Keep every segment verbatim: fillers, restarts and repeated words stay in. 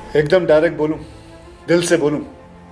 एकदम डायरेक्ट बोलूं, दिल से बोलूं,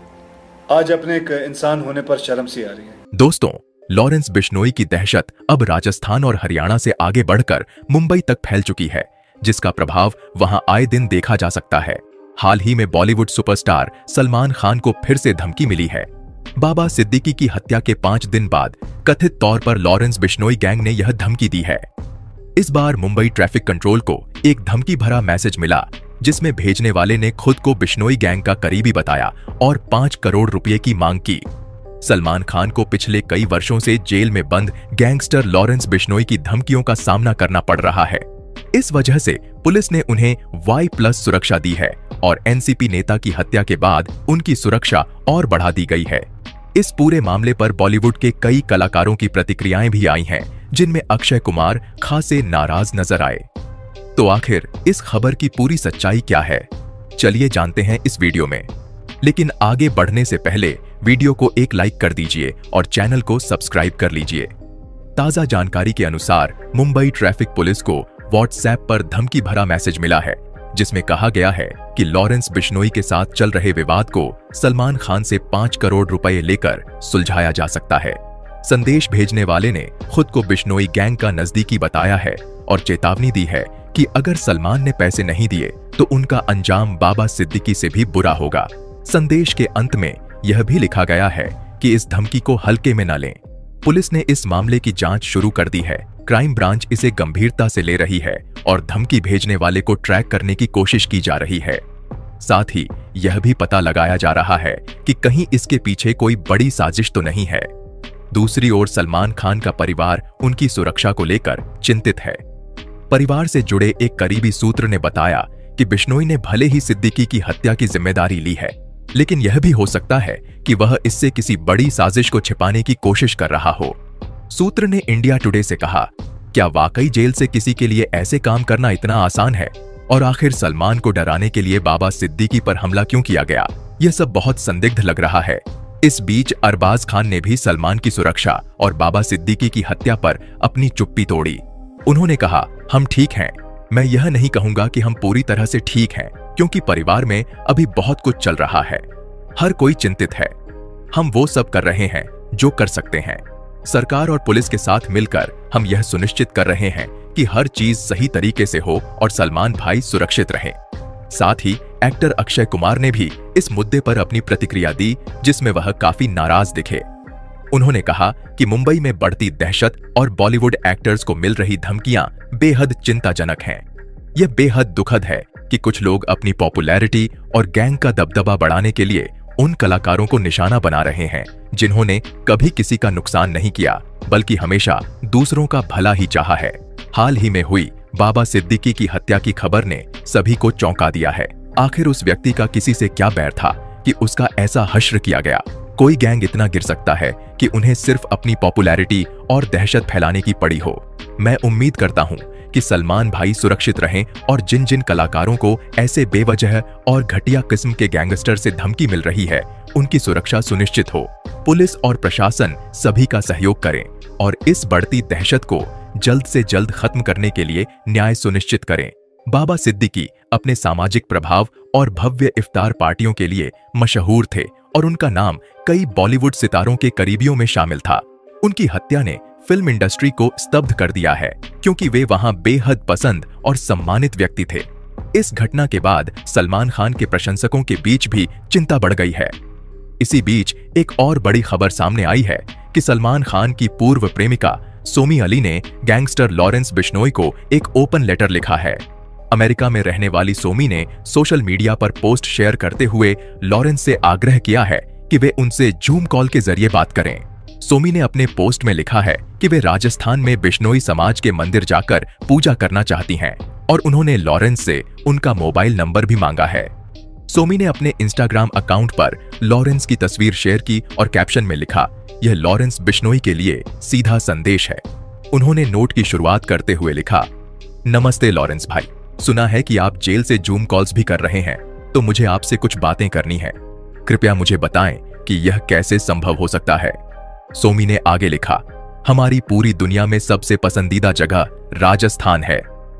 आज अपने एक इंसान होने पर शर्म सी आ रही है। दोस्तों, लॉरेंस बिश्नोई की दहशत अब राजस्थान और हरियाणा से आगे बढ़कर मुंबई तक फैल चुकी है, जिसका प्रभाव वहां आए दिन देखा जा सकता है। हाल ही में बॉलीवुड सुपरस्टार सलमान खान को फिर से धमकी मिली है। बाबा सिद्दीकी की हत्या के पांच दिन बाद कथित तौर पर लॉरेंस बिश्नोई गैंग ने यह धमकी दी है। इस बार मुंबई ट्रैफिक कंट्रोल को एक धमकी भरा मैसेज मिला, जिसमें भेजने वाले ने खुद को बिश्नोई गैंग का करीबी बताया और पांच करोड़ रुपए की मांग की। सलमान खान को पिछले कई वर्षों से जेल में बंद गैंगस्टर लॉरेंस बिश्नोई की धमकियों का सामना करना पड़ रहा है। इस वजह से पुलिस ने उन्हें वाई प्लस सुरक्षा दी है और एनसीपी नेता की हत्या के बाद उनकी सुरक्षा और बढ़ा दी गई है। इस पूरे मामले पर बॉलीवुड के कई कलाकारों की प्रतिक्रियाएं भी आई हैं, जिनमें अक्षय कुमार खासे नाराज नजर आए। तो आखिर इस खबर की पूरी सच्चाई क्या है, चलिए जानते हैं इस वीडियो में। लेकिन आगे बढ़ने से पहले वीडियो को एक लाइक कर दीजिए और चैनल को सब्सक्राइब कर लीजिए। ताजा जानकारी के अनुसार मुंबई ट्रैफिक पुलिस को व्हाट्सएप पर धमकी भरा मैसेज मिला है, जिसमें कहा गया है कि लॉरेंस बिश्नोई के साथ चल रहे विवाद को सलमान खान से पांच करोड़ रुपए लेकर सुलझाया जा सकता है। संदेश भेजने वाले ने खुद को बिश्नोई गैंग का नजदीकी बताया है और चेतावनी दी है कि अगर सलमान ने पैसे नहीं दिए तो उनका अंजाम बाबा सिद्दीकी से भी बुरा होगा। संदेश के अंत में यह भी लिखा गया है कि इस धमकी को हल्के में न लें। पुलिस ने इस मामले की जांच शुरू कर दी है। क्राइम ब्रांच इसे गंभीरता से ले रही है और धमकी भेजने वाले को ट्रैक करने की कोशिश की जा रही है। साथ ही यह भी पता लगाया जा रहा है कि कहीं इसके पीछे कोई बड़ी साजिश तो नहीं है। दूसरी ओर सलमान खान का परिवार उनकी सुरक्षा को लेकर चिंतित है। परिवार से जुड़े एक करीबी सूत्र ने बताया कि बिश्नोई ने भले ही सिद्दीकी की हत्या की जिम्मेदारी ली है, लेकिन यह भी हो सकता है कि वह इससे किसी बड़ी साजिश को छिपाने की कोशिश कर रहा हो। सूत्र ने इंडिया टुडे से कहा, क्या वाकई जेल से किसी के लिए ऐसे काम करना इतना आसान है? और आखिर सलमान को डराने के लिए बाबा सिद्दीकी पर हमला क्यों किया गया? यह सब बहुत संदिग्ध लग रहा है। इस बीच अरबाज खान ने भी सलमान की सुरक्षा और बाबा सिद्दीकी की हत्या पर अपनी चुप्पी तोड़ी। उन्होंने कहा, हम ठीक हैं। मैं यह नहीं कहूंगा कि हम पूरी तरह से ठीक हैं, क्योंकि परिवार में अभी बहुत कुछ चल रहा है। हर कोई चिंतित है। हम वो सब कर रहे हैं जो कर सकते हैं। सरकार और पुलिस के साथ मिलकर हम यह सुनिश्चित कर रहे हैं कि हर चीज सही तरीके से हो और सलमान भाई सुरक्षित रहें। साथ ही एक्टर अक्षय कुमार ने भी इस मुद्दे पर अपनी प्रतिक्रिया दी, जिसमें वह काफी नाराज दिखे। उन्होंने कहा कि मुंबई में बढ़ती दहशत और बॉलीवुड एक्टर्स को मिल रही धमकियां बेहद चिंताजनक हैं। यह बेहद दुखद है कि कुछ लोग अपनी पॉपुलैरिटी और गैंग का दबदबा बढ़ाने के लिए उन कलाकारों को निशाना बना रहे हैं जिन्होंने कभी किसी का नुकसान नहीं किया, बल्कि हमेशा दूसरों का भला ही चाहा है। हाल ही में हुई बाबा सिद्दीकी की हत्या की खबर ने सभी को चौंका दिया है। आखिर उस व्यक्ति का किसी से क्या बैर था कि उसका ऐसा हश्र किया गया? कोई गैंग इतना गिर सकता है कि उन्हें सिर्फ अपनी पॉपुलैरिटी और दहशत फैलाने की पड़ी हो। मैं उम्मीद करता हूं कि सलमान भाई सुरक्षित रहें और जिन जिन कलाकारों को ऐसे बेवजह और घटिया किस्म के गैंगस्टर से धमकी मिल रही है, उनकी सुरक्षा सुनिश्चित हो। पुलिस और प्रशासन सभी का सहयोग करें और इस बढ़ती दहशत को जल्द से जल्द खत्म करने के लिए न्याय सुनिश्चित करें। बाबा सिद्दीकी अपने सामाजिक प्रभाव और भव्य इफ्तार पार्टियों के लिए मशहूर थे और उनका नाम कई बॉलीवुड सितारों के करीबियों में शामिल था। उनकी हत्या ने फिल्म इंडस्ट्री को स्तब्ध कर दिया है, क्योंकि वे वहां बेहद पसंद और सम्मानित व्यक्ति थे। इस घटना के बाद सलमान खान के प्रशंसकों के बीच भी चिंता बढ़ गई है। इसी बीच एक और बड़ी खबर सामने आई है कि सलमान खान की पूर्व प्रेमिका सोमी अली ने गैंगस्टर लॉरेंस बिश्नोई को एक ओपन लेटर लिखा है। अमेरिका में रहने वाली सोमी ने सोशल मीडिया पर पोस्ट शेयर करते हुए लॉरेंस से आग्रह किया है कि वे उनसे जूम कॉल के जरिए बात करें। सोमी ने अपने पोस्ट में लिखा है कि वे राजस्थान में बिश्नोई समाज के मंदिर जाकर पूजा करना चाहती हैं और उन्होंने लॉरेंस से उनका मोबाइल नंबर भी मांगा है। सोमी ने अपने इंस्टाग्राम अकाउंट पर लॉरेंस की तस्वीर शेयर की और कैप्शन में लिखा, यह लॉरेंस बिश्नोई के लिए सीधा संदेश है। उन्होंने नोट की शुरुआत करते हुए लिखा, नमस्ते लॉरेंस भाई, सुना है कि आप जेल से जूम कॉल्स भी कर रहे हैं, तो मुझे आपसे कुछ बातें करनी है। कृपया मुझे बताएं कि यह कैसे संभव हो सकता है। सोमी ने आगे लिखा, हमारी पूरी दुनिया में सबसे पसंदीदा जगह राजस्थान है।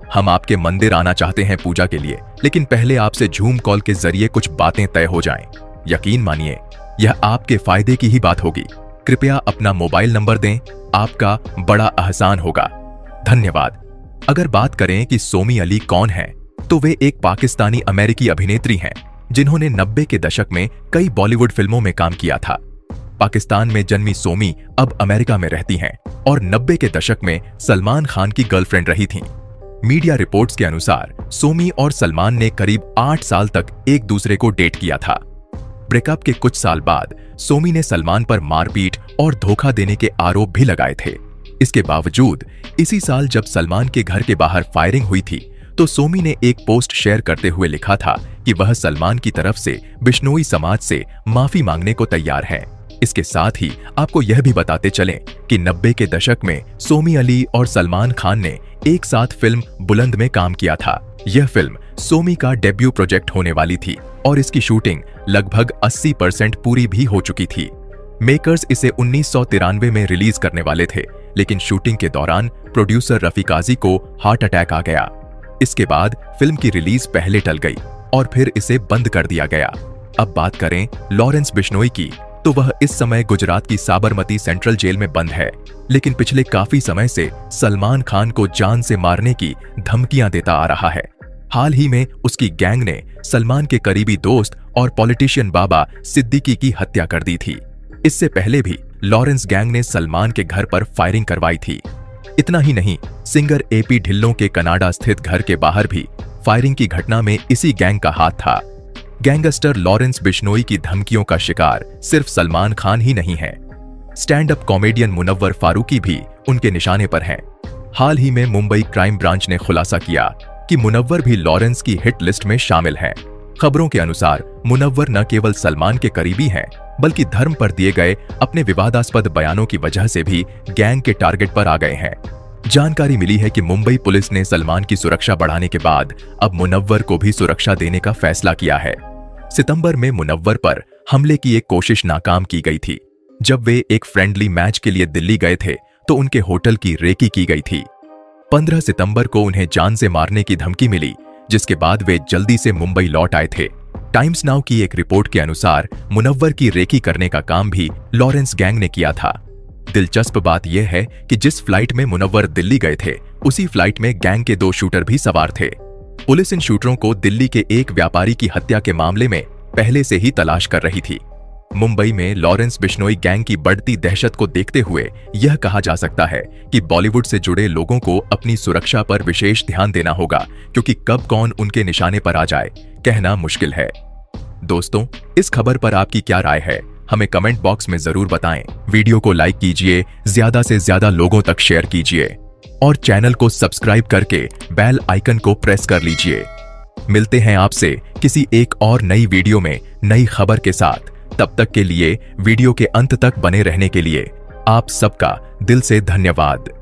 हम आपके मंदिर आना चाहते हैं पूजा के लिए, लेकिन पहले आपसे झूम कॉल के जरिए कुछ बातें तय हो जाएं। यकीन मानिए, यह आपके फायदे की ही बात होगी। कृपया अपना मोबाइल नंबर दें, आपका बड़ा एहसान होगा। धन्यवाद। अगर बात करें कि सोमी अली कौन है, तो वे एक पाकिस्तानी अमेरिकी अभिनेत्री हैं जिन्होंने नब्बे के दशक में कई बॉलीवुड फिल्मों में काम किया था। पाकिस्तान में जन्मी सोमी अब अमेरिका में रहती हैं और नब्बे के दशक में सलमान खान की गर्लफ्रेंड रही थीं। मीडिया रिपोर्ट्स के अनुसार सोमी और सलमान ने करीब आठ साल तक एक दूसरे को डेट किया था। ब्रेकअप के कुछ साल बाद सोमी ने सलमान पर मारपीट और धोखा देने के आरोप भी लगाए थे। इसके बावजूद इसी साल जब सलमान के घर के बाहर फायरिंग हुई थी, तो सोमी ने एक पोस्ट शेयर करते हुए लिखा था कि वह सलमान की तरफ से बिश्नोई समाज से माफी मांगने को तैयार है। इसके साथ ही आपको यह भी बताते चलें कि नब्बे के दशक में सोमी अली और सलमान खान ने एक साथ फिल्म बुलंद में काम किया था। यह फिल्म सोमी का डेब्यू प्रोजेक्ट होने वाली थी और इसकी शूटिंग लगभग अस्सी परसेंट पूरी भी हो चुकी थी। मेकर्स इसे उन्नीस सौ तिरानवे में रिलीज करने वाले थे, लेकिन शूटिंग के दौरान प्रोड्यूसर रफी काजी को हार्ट अटैक आ गया। इसके बाद फिल्म की रिलीज पहले टल गई और फिर इसे बंद कर दिया गया। अब बात करें लॉरेंस बिश्नोई की, तो वह इस समय गुजरात की साबरमती सेंट्रल जेल में बंद है, लेकिन पिछले काफी समय से सलमान खान को जान से मारने की धमकियां देता आ रहा है। हाल ही में उसकी गैंग ने सलमान के करीबी दोस्त और पॉलिटिशियन बाबा सिद्दीकी की हत्या कर दी थी। इससे पहले भी लॉरेंस गैंग ने सलमान के घर पर फायरिंग करवाई थी। इतना ही नहीं, सिंगर एपी ढिल्लों के कनाडा स्थित घर के बाहर भी फायरिंग की घटना में इसी गैंग का हाथ था। गैंगस्टर लॉरेंस बिश्नोई की धमकियों का शिकार सिर्फ सलमान खान ही नहीं है। Stand up comedian Munawar Faruqui भी उनके निशाने पर हैं। हाल ही में मुंबई क्राइम ब्रांच ने खुलासा किया कि मुनव्वर भी लॉरेंस की हिट लिस्ट में शामिल हैं। खबरों के अनुसार मुनव्वर न केवल सलमान के करीबी हैं, बल्कि धर्म पर दिए गए अपने विवादास्पद बयानों की वजह से भी गैंग के टारगेट पर आ गए हैं। जानकारी मिली है कि मुंबई पुलिस ने सलमान की सुरक्षा बढ़ाने के बाद अब मुनव्वर को भी सुरक्षा देने का फैसला किया है। सितंबर में मुनव्वर पर हमले की एक कोशिश नाकाम की गई थी। जब वे एक फ्रेंडली मैच के लिए दिल्ली गए थे, तो उनके होटल की रेकी की गई थी। पंद्रह सितंबर को उन्हें जान से मारने की धमकी मिली, जिसके बाद वे जल्दी से मुंबई लौट आए थे। टाइम्स नाउ की एक रिपोर्ट के अनुसार मुनव्वर की रेकी करने का काम भी लॉरेंस गैंग ने किया था। दिलचस्प बात यह है कि जिस फ्लाइट में मुनव्वर दिल्ली गए थे, उसी फ्लाइट में गैंग के दो शूटर भी सवार थे। पुलिस इन शूटरों को दिल्ली के एक व्यापारी की हत्या के मामले में पहले से ही तलाश कर रही थी। मुंबई में लॉरेंस बिश्नोई गैंग की बढ़ती दहशत को देखते हुए यह कहा जा सकता है कि बॉलीवुड से जुड़े लोगों को अपनी सुरक्षा पर विशेष ध्यान देना होगा, क्योंकि कब कौन उनके निशाने पर आ जाए कहना मुश्किल है। दोस्तों, इस खबर पर आपकी क्या राय है, हमें कमेंट बॉक्स में जरूर बताएं। वीडियो को लाइक कीजिए, ज्यादा से ज्यादा लोगों तक शेयर कीजिए और चैनल को सब्सक्राइब करके बेल आइकन को प्रेस कर लीजिए। मिलते हैं आपसे किसी एक और नई वीडियो में नई खबर के साथ। तब तक के लिए वीडियो के अंत तक बने रहने के लिए आप सबका दिल से धन्यवाद।